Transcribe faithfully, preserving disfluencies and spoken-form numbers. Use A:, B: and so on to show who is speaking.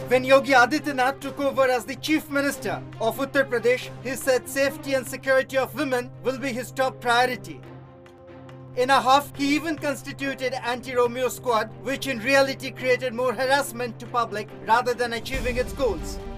A: When Yogi Adityanath took over as the Chief Minister of Uttar Pradesh, he said safety and security of women will be his top priority. In a huff, he even constituted anti-Romeo squad, which in reality created more harassment to public rather than achieving its goals.